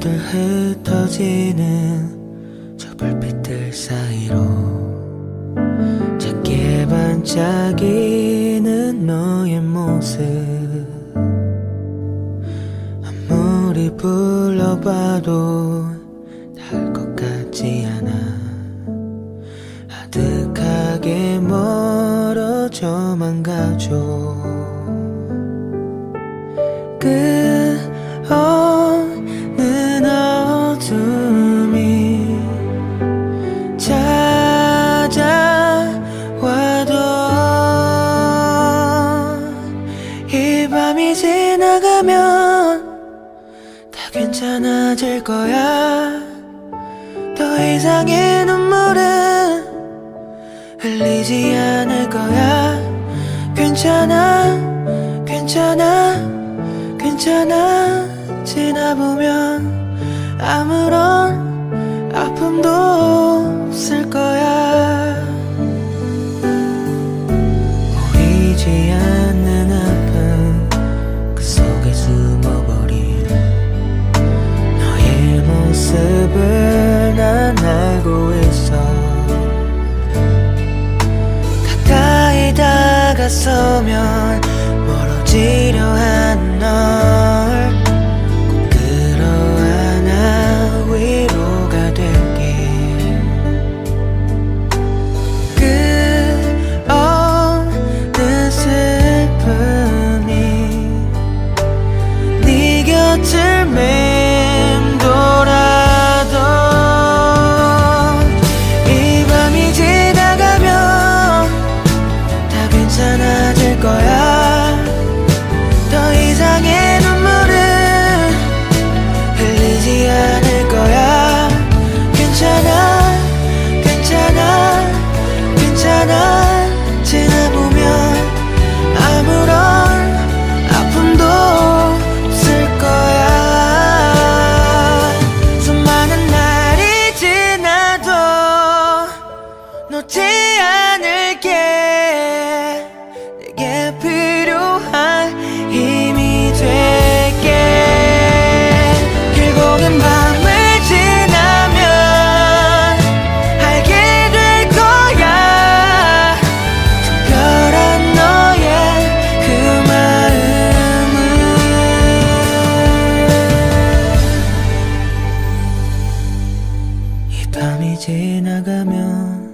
늘 흩어지는 저 불빛들 사이로 작게 반짝이는 너의 모습, 아무리 불러봐도 닿을 것 같지 않아. 아득하게 멀어져만 가죠. 끝없는 어둠이 찾아와도 이 밤이 지나가면 다 괜찮아질 거야. 더 이상의 눈물은 흘리지 않을 거야. 괜찮아, 괜찮아, 괜찮아. 지나보면 아무런 아픔도 없을 거야. 보이지 않는 아픔 그 속에 숨어버린 너의 모습을 난 알고 있어. 가까이 다가서면 멀어지려 한 널 꼭 끌어안아 위로가 될게. 끝없는 슬픔이 네 곁을 맴돌아도 이 밤이 지나가면 다 괜찮아질 거야. 더 이상의 눈물은 흘리지 않을 거야. 괜찮아, 괜찮아, 괜찮아. 지나보면 아무런 아픔도 없을 거야. 수많은 날이 지나도 놓지 않을게. 내게 필요한 힘이 될게. 결국엔 밤을 지나면 알게 될 거야. 특별한 너의 그 마음은. 이 밤이 지나가면